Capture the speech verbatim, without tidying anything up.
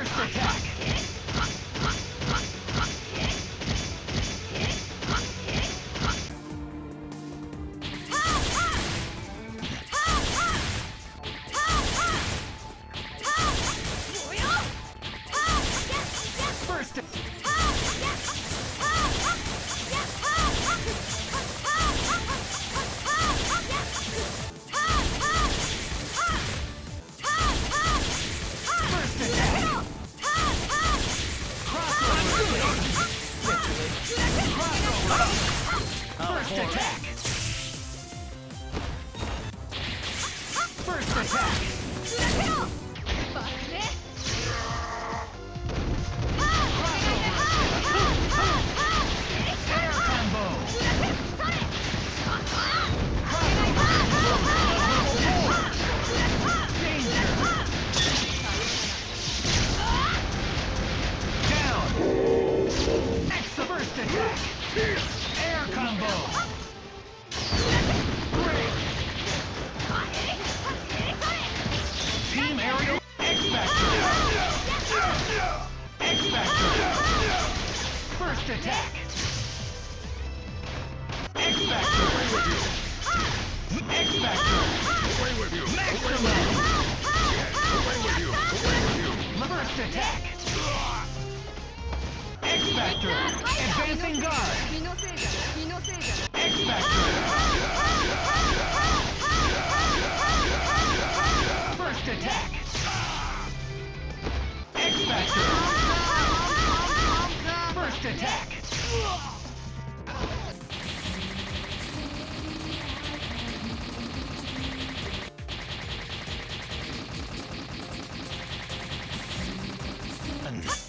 First attack. First attack. First attack! First attack! Air combo! Danger! Down! Next the first attack! Air combo! Break! Team aerial X-Factor! X-Factor! First attack! X-Factor! X-Factor! Away with you! Maximum! Away with you! Away with you! First attack! X-Factor! Advancing guard! X-Factor! First attack! X-Factor! First attack! And